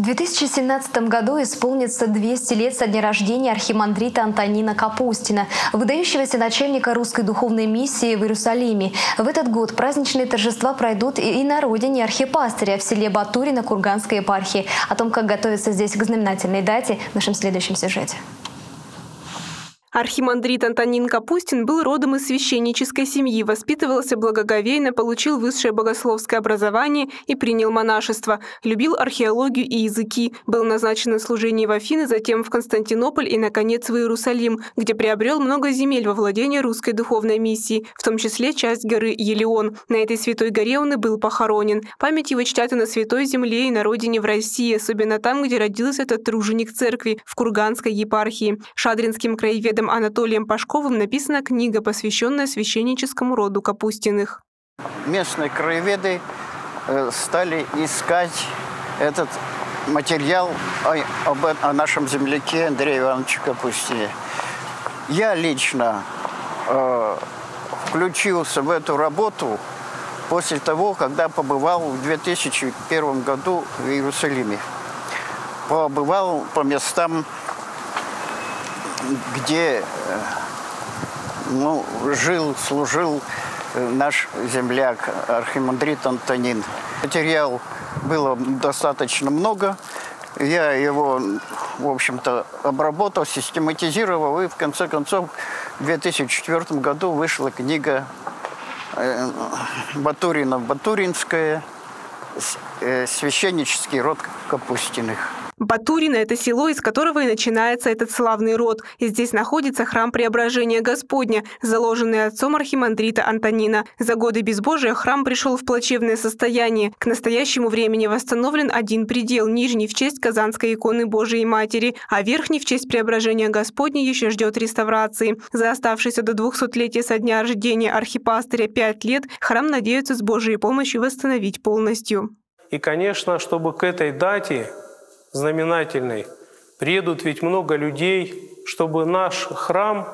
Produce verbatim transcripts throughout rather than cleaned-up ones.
В две тысячи семнадцатом году исполнится двести лет со дня рождения архимандрита Антонина Капустина, выдающегося начальника русской духовной миссии в Иерусалиме. В этот год праздничные торжества пройдут и на родине архипастыря в селе Батурино Курганской епархии. О том, как готовиться здесь к знаменательной дате, в нашем следующем сюжете. Архимандрит Антонин Капустин был родом из священнической семьи, воспитывался благоговейно, получил высшее богословское образование и принял монашество. Любил археологию и языки, был назначен на служение в Афины, затем в Константинополь и, наконец, в Иерусалим, где приобрел много земель во владение русской духовной миссии, в том числе часть горы Елеон. На этой святой горе он и был похоронен. Память его чтят и на святой земле, и на родине в России, особенно там, где родился этот труженик церкви, в Курганской епархии. Шадринским краеведом Анатолием Пашковым написана книга, посвященная священническому роду Капустиных. Местные краеведы стали искать этот материал о, об, о нашем земляке Андрея Ивановича Капустине. Я лично э, включился в эту работу после того, когда побывал в две тысячи первом году в Иерусалиме. Побывал по местам, где ну, жил, служил наш земляк, архимандрит Антонин. Материал было достаточно много. Я его, в общем-то, обработал, систематизировал, и в конце концов в две тысячи четвёртом году вышла книга Батурино-Батуринская «Священнический род Капустиных». Батурино – это село, из которого и начинается этот славный род. И здесь находится храм Преображения Господня, заложенный отцом архимандрита Антонина. За годы безбожия храм пришел в плачевное состояние. К настоящему времени восстановлен один предел, нижний в честь Казанской иконы Божией Матери, а верхний в честь Преображения Господня еще ждет реставрации. За оставшиеся до двухсотлетия со дня рождения архипастыря пять лет храм надеются с Божьей помощью восстановить полностью. И, конечно, чтобы к этой дате знаменательной приедут ведь много людей, чтобы наш храм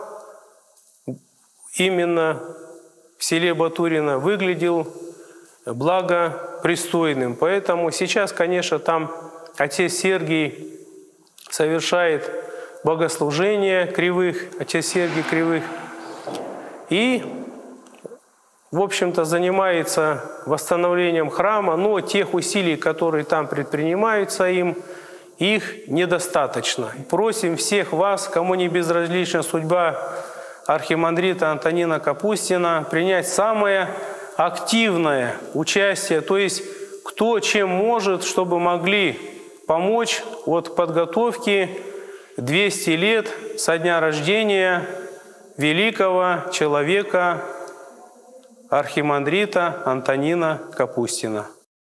именно в селе Батурино выглядел благопристойным. Поэтому сейчас, конечно, там отец Сергий совершает богослужение кривых, отец Сергий кривых, и, в общем-то, занимается восстановлением храма, но тех усилий, которые там предпринимаются им, их недостаточно. Просим всех вас, кому не безразлична судьба архимандрита Антонина Капустина, принять самое активное участие, то есть кто чем может, чтобы могли помочь от подготовки двухсот лет со дня рождения великого человека архимандрита Антонина Капустина.